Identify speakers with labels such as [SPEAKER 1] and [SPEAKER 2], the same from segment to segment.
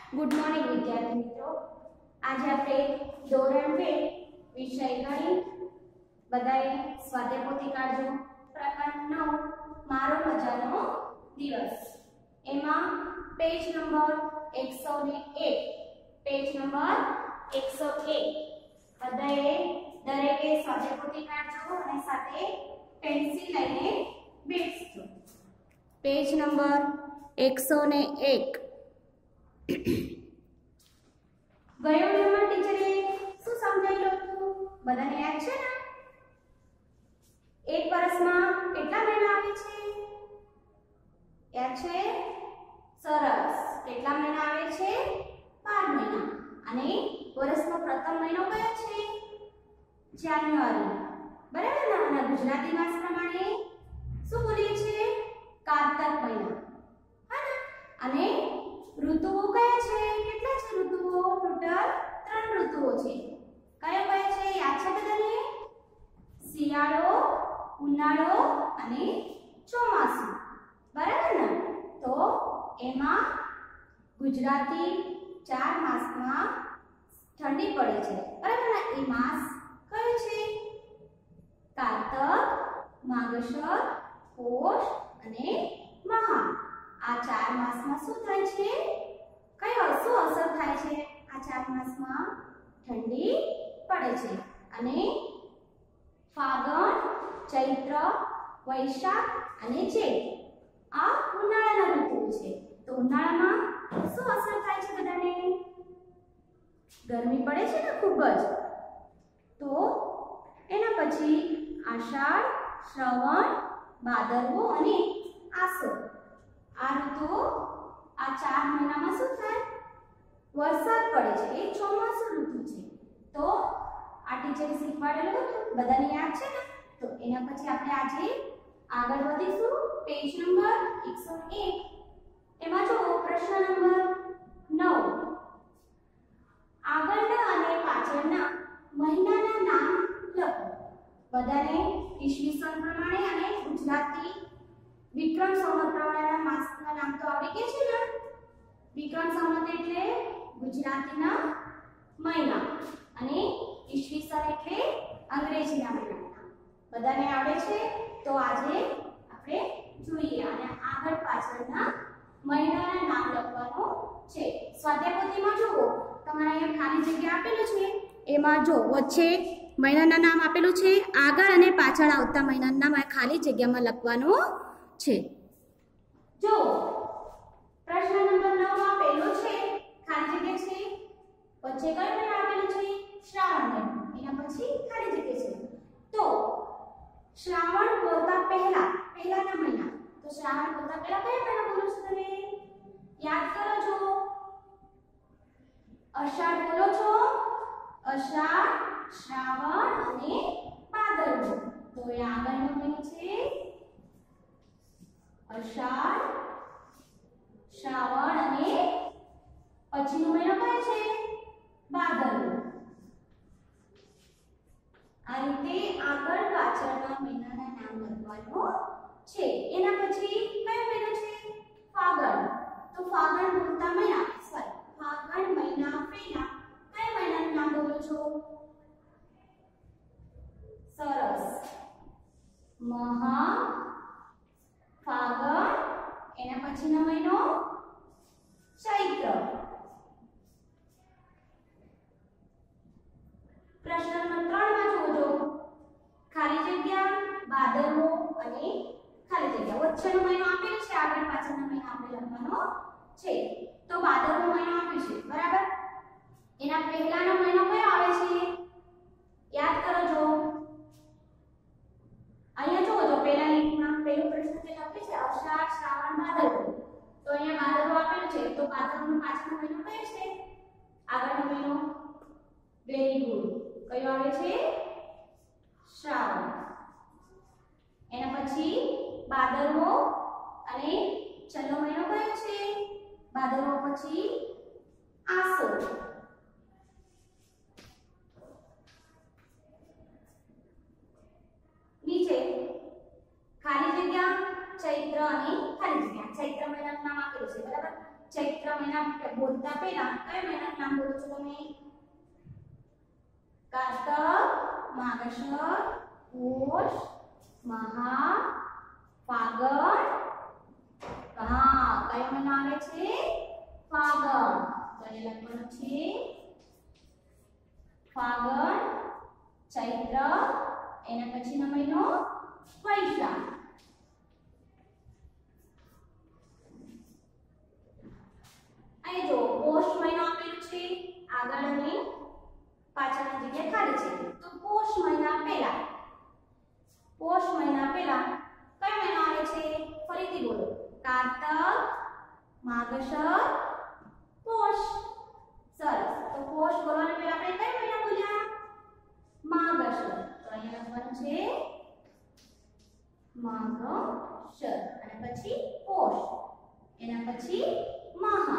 [SPEAKER 1] Good morning विद्यार्थी मित्रों। आज આપણે ધોરણ 2 વિષય ગણિત બધાએ સ્વાધ્યાય પોથી કાઢજો। પ્રકરણ 9 મારો મજાનો દિવસ। એમાં પેજ નંબર 101 પેજ નંબર 101 બધાએ દરેકે સ્વાધ્યાય પોથી કાઢજો અને સાથે પેન્સિલ લઈને બેસજો। પેજ નંબર 101 ગયો વિડીયોમાં ટીચરે શું સમજાવ્યું હતું બધાને યાદ છે ને? એક વર્ષમાં કેટલા મહિના આવે છે? યાદ છે? સરસ। કેટલા મહિના આવે છે? 12 મહિના। અને વર્ષનો પ્રથમ મહિનો કયો છે? જાન્યુઆરી, બરાબર ને? અને ગુજરાતી માસ પ્રમાણે શું બોલીએ છીએ? કારતક મહિના, હા ને? અને ઋતુઓ કયા છે? કેટલા છે ઋતુઓ? ટોટલ 3 ઋતુઓ છે। કયા કયા છે? યાદ છે બધાને? શિયાળો, ઉનાળો અને ચોમાસું, બરાબર ને? તો એમાં ગુજરાતી 4 માસમાં ઠંડી પડે છે, બરાબર ને? એ માસ કયો છે? કારતક, માગશર, પોષ અને મહા। આ 4 માસમાં શું થાય છે? કયો શું અસર થાય છે? આ 4 માસમાં ઠંડી પડે છે। અને ફાગણ, ચૈત્ર, વૈશાખ અને જેઠ આ ઉનાળાના ઋતુઓ છે। તો ઉનાળામાં શું અસર થાય છે બધાને? ગરમી પડે છે ને ખૂબ જ। તો એના પછી આષાઢ, શ્રવણ, ભાદરવો અને આસો આ ઋતુઓ આ 4 મહિનામાં શું થાય? વરસાદ પડે છે। એ ચોમાસું ઋતુ છે। તો આ ટીચરે શીખવાડેલું હતું, બધાને યાદ છે ને? તો એના પછી આપણે આજે આગળ વધીશું। પેજ નંબર 101 એમાં જો પ્રશ્ન નંબર 9 આગળના અને પાછળના મહિનાના નામ લખો। બધાને ઈસવીસન પ્રમાણે અને ગુજરાતી વિક્રમ સંવત પ્રમાણેના માસના નામ તો આવડી ગયા છે ને? વિક્રમ સંવત એટલે ગુજરાતીના મહિના અને ઈસવીસન એટલે અંગ્રેજીના મહિના। બધાને આવડે છે? તો આજે આપણે જોઈએ અને આગળ પાછળના મહિનાના નામ લખવાનું છે। સ્વાધ્યાય પોથીમાં જુઓ, તમારે અહીંયા ખાલી જગ્યા આપેલું છે, એમાં જો વચ્ચે મહિનાના નામ આપેલું છે, આગળ અને પાછળ આવતા મહિનાના નામ આ ખાલી જગ્યામાં લખવાનું છે। જો પ્રશ્ન નંબર 9 માં પહેલો છે ખાલી જગ્યા છે, વચ્ચે કયો મહિનો આપેલો છે? શ્રાવણ મહિનો, એના પછી ખાલી જગ્યા છે। તો શ્રાવણ બોલતા પહેલાના મહિના, તો શ્રાવણ બોલતા પહેલા કયા મહિના બોલો છો તમે? યાદ કરો છો? અષાઢ બોલો છો? અષાઢ, શ્રાવણ અને ભાદરવો। તો એ આગળનો મહિનો છે અષાઢ, શ્રાવણ અને પછીનો મહિનો કયો છે? ભાદરવો। આ રીતે આગળ પાછળના મહિનાના નામ લખવાનું છે। એના પછી કયો મહિનો છે? ફાગણ। તો ફાગણ બોલતા મહિના ફાગણ મહિના પહેલા કયા મહિનાનું નામ બોલો છો? સરસ, મહા ફાગણ। એના પછીનો મહિનો ચૈત્ર। પ્રશ્ન નંબર 3 માં જોજો, ખાલી જગ્યા, ભાદરવો અને ખાલી જગ્યા વચ્ચેનો મહિનો આપેલો છે, આગળ પાછળનો મહિનો આપણે લખવાનો છે। તો ભાદરવો મહિનો આપ્યો છે, બરાબર? એના પહેલાનો મહિનો કયો આવે છે? યાદ કરો જો અહીંયા જોવો તો પહેલા લીટીમાં પહેલો પ્રશ્ન જે લખે છે અષાઢ, શ્રાવણ, ભાદરવો। તો અહીંયા ભાદરવો આપેલું છે, તો ભાદરવોનો પાછળનો મહિનો કયો છે? આગળનો મહિનો વેરી ગુડ, કયો આવે છે? શ્રાવણ। એના પછી ભાદરવો અને છેલ્લો મહિનો કયો છે? ભાદરવો પછી આસો। નીચે ખાલી જગ્યા ચૈત્ર અને ખાલી જગ્યા ચૈત્ર મહિનાનું નામ આપેલું છે, બરાબર? ચૈત્ર જેટલા મહિના બોલતા પહેલા કયા મહિનાનું નામ બોલો છો તમે? કારતક, માગશર, પોષ, મહા, ફાગણ. હા, કયો મહિનો આવે છે? ફાગણ. તો એ લખવાનું છે ફાગણ, ચૈત્ર, એના પછીનો મહિનો વૈશાખ. અહીં જો પોષ મહિનો આપેલું છે, આગળ અને પાછળની જગ્યા ખાલી છે. તો પોષ મહિના પહેલા કયો મહિનો આવે છે? ફરીથી બોલો. કારતક, માગશર, પોષ. સરસ. તો પોષ બોલવાને પહેલા આપણે કયો મહિનો બોલ્યા? માગશર. તો અહીંયા લખવાનું છે માગશર, અને પછી પોષ, એના પછી મહા.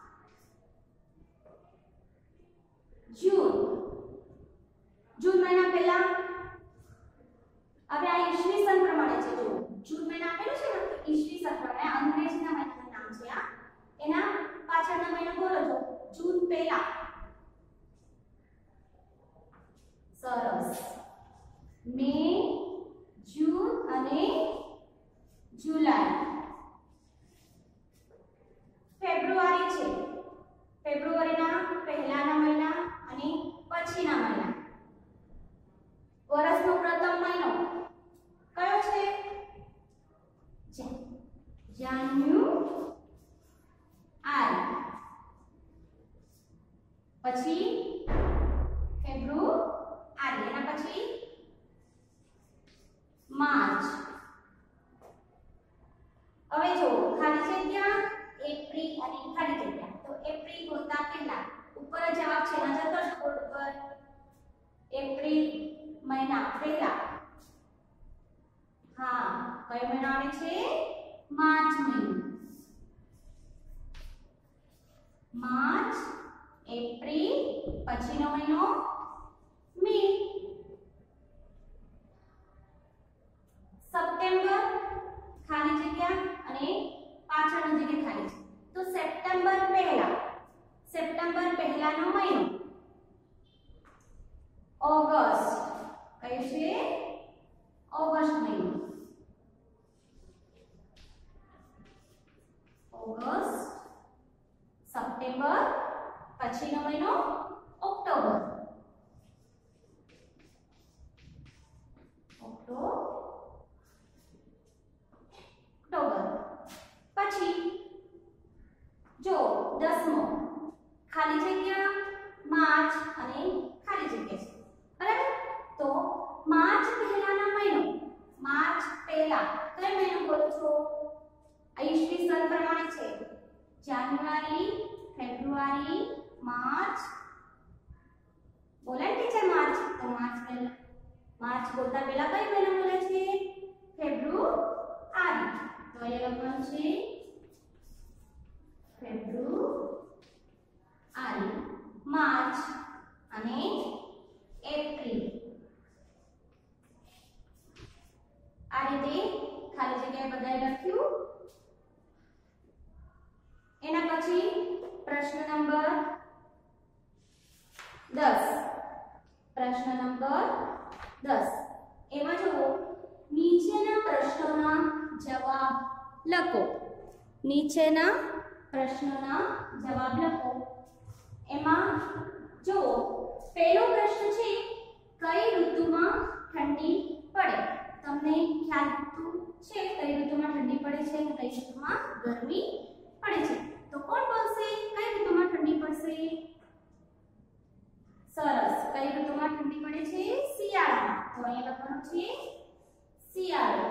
[SPEAKER 1] જૂન મહિના પહેલા હવે આ ઈસવીસન પ્રમાણે છે. જો જૂન મહિના આપેલું છે ને, તો ઈસવીસન પ્રમાણે અંગ્રેજીના મહિનાનું નામ છે આ. એના પાછળના મહિના બોલો છો. જૂન પહેલા. સરસ. મે, જૂન અને જુલાઈ. ફેબ્રુઆરી છે. ફેબ્રુઆરીના પહેલાના મહિના અને પછીના મહિના. વર્ષનો પ્રથમ મહિનો કયો છે? જાન્યુઆરી. પછી ફેબ્રુઆરી, એના પછી માર્ચ. હવે જો ખાલી જગ્યા એપ્રિલ અને ખાલી જગ્યા. તો એપ્રિલ બોલતા પહેલા ઉપર જવાબ છે, નજર કરજો બોર્ડ પર. એપ્રિલ મહિના પહેલા. હા, કયો મહિનો આવે છે? માર્ચ મહિનો. માર્ચ, એપ્રિલ, પછીનો મહિનો મે. સપ્ટેમ્બર ખાલી જગ્યા અને પાછળની જગ્યા ખાલી છે. તો સપ્ટેમ્બર પહેલાનો મહિનો ઓગસ્ટ. કયો છે? ઓગસ્ટ મહિનો. ઓગસ્ટ, સપ્ટેમ્બર, પછીનો મહિનો ઓક્ટોબર. ઓક્ટોબર. પછી જો 10મો ખાલી જગ્યા માર્ચ અને ખાલી જગ્યા છે. બરાબર? તો માર્ચ પહેલાનો મહિનો. માર્ચ પહેલા કયો મહિનો બોલો છો? ઈસવીસન પ્રમાણે છે. જાન્યુઆરી, ફેબ્રુઆરી, માર્ચ. બોલે ટીચર માર્ચ. તો માર્ચ પહેલા, માર્ચ બોલતા પહેલા કયો મહિનો બોલે છે? ફેબ્રુઆરી. તો અહીંયા લખવાનું છે ફેબ્રુઆરી, માર્ચ અને એપ્રિલ. આ રીતે ખાલી જગ્યાએ બધાએ લખ્યું. એના પછી પ્રશ્ન નંબર 10. પ્રશ્ન નંબર 10 એમાં જુઓ, નીચેના પ્રશ્નોના જવાબ લખો. નીચેના પ્રશ્નોના જવાબ લખો. એમાં જુઓ, પહેલો પ્રશ્ન છે, કઈ ઋતુમાં ઠંડી પડે? તમને ખ્યાલ છે કઈ ઋતુમાં ઠંડી પડે છે અને કઈ ઋતુમાં ગરમી પડે છે? તો કોણ બોલશે કઈ ઋતુમાં ઠંડી પડશે? સરસ. કઈ ઋતુમાં ઠંડી પડે છે? શિયાળામાં. તો અહીંયા લખવાનું છે શિયાળો.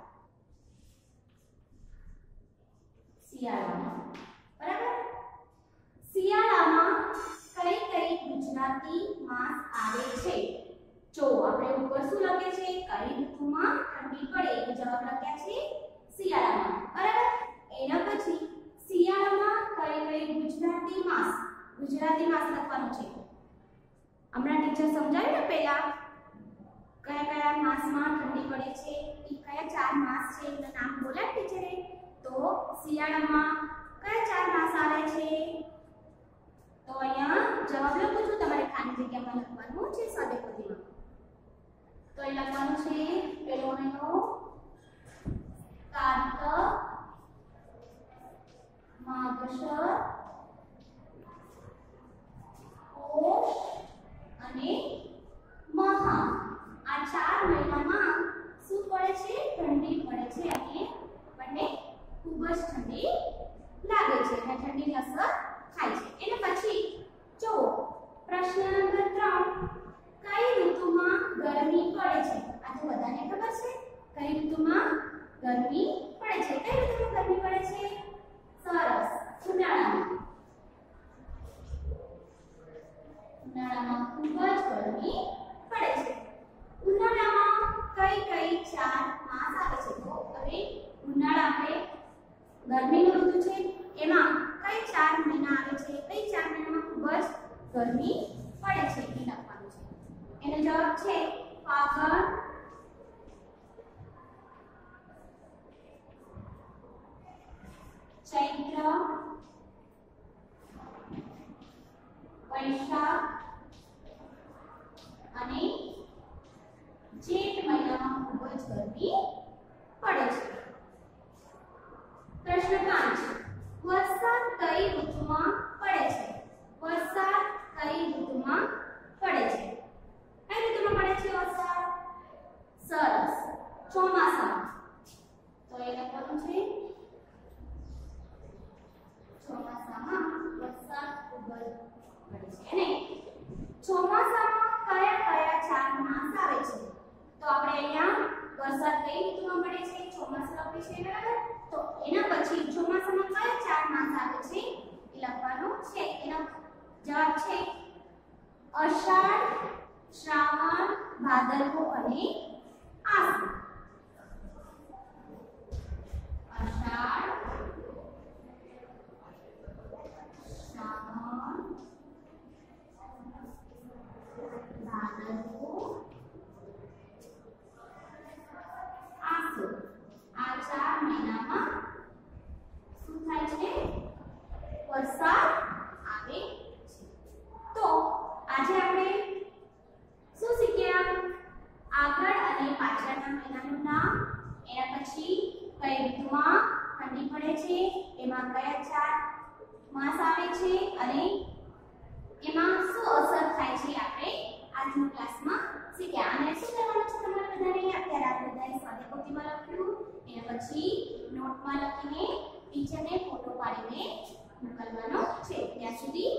[SPEAKER 1] શિયાળામાં. બરાબર? શિયાળામાં કઈ કઈ ગુજરાતી માસ આવે છે? જો આપણે ઉપર શું લખે છે? કઈ ઋતુમાં ઠંડી પડે. એ જવાબ લખ્યા છે શિયાળામાં. બરાબર? એના પછી શિયાળામાં કઈ કઈ ગુજરાતી માસ લખવાનું છે. હમણાં ટીચર સમજાવ્યું ને પહેલા કયા કયા માસમાં ઠંડી પડે છે, એ કયા 4 માસ છે એનું નામ બોલ્યા ટીચરે. તો શિયાળામાં કયા 4 માસ આવે છે? પદ્ધતિમાં. તો એ લખવાનું છે પહેલો મહિનો કારતક, માગશર, પોષ અને મહા. આ 4 મહિનામાં શું પડે છે? ઠંડી પડે છે અને આપણને ખૂબ જ ઠંડી લાગે છે અને ઠંડીની અસર થાય છે. એને પછી જો પ્રશ્ન નંબર 3, કઈ ઋતુમાં ગરમી પડે છે? આ તો બધાને ખબર છે કઈ ઋતુમાં ગરમી પડે છે. કઈ ઋતુમાં ગરમી પડે છે? સરસ, ઉનાળામાં. ઉનાળામાં ખૂબ જ ગરમી પડે છે. ઉનાળામાં કઈ 4 માસ આવે છે? તો હવે ઉનાળા આપણે ગરમીની ઋતુ છે, એમાં કઈ 4 મહિના આવે છે? કઈ 4 મહિનામાં ખૂબ જ ગરમી પડે છે એ લખવાનું છે. એનો જવાબ છે ફાગણ, ચૈત્ર, વૈશાખ અને જેઠ મહિનામાં ખૂબ જ ગરમી પડે છે. પ્રશ્ન 5, વરસાદ કઈ ઋતુમાં પડે છે? વરસાદ કઈ ઋતુમાં પડે છે? કઈ ઋતુમાં પડે છે વરસાદ? સરસ, ચોમાસામાં. તો એ લખવાનું છે ચોમાસામાં વરસાદ ખૂબ જ પડે છે. અને ચોમાસામાં કયા 4 માસ આવે છે? તો આપણે અહીંયા વરસાદ કઈ ઋતુમાં પડે છે? ચોમાસું લખ્યું છે બરાબર. તો એના પછી ચોમાસામાં કયા 4 માસ આવે છે એ લખવાનું છે. એનો જવાબ છે અષાઢ, શ્રાવણ, ભાદરવો અને આસો. અષાઢ, શ્રાવણ, ભાદરવો, આસો. આ 4 મહિનામાં શું થાય છે? વરસાદ આવે છે. તો આજે આપણે શું શીખ્યા? આગળ અને પાછળના મહિનાનું નામ, એના પછી કઈ ઋતુમાં ઠંડી પડે છે, એમાં કયા 4 માસ આવે છે અને એમાં શું અસર થાય છે આપણે આજના ક્લાસમાં શીખ્યા. અને શું કરવાનું છે તમારે બધાને? અત્યારે આપણે બધાએ સાદી કોપીમાં લખ્યું, એના પછી નોટમાં લખીને ટીચરને ફોટો પાડીને મોકલવાનો છે. ત્યાં સુધી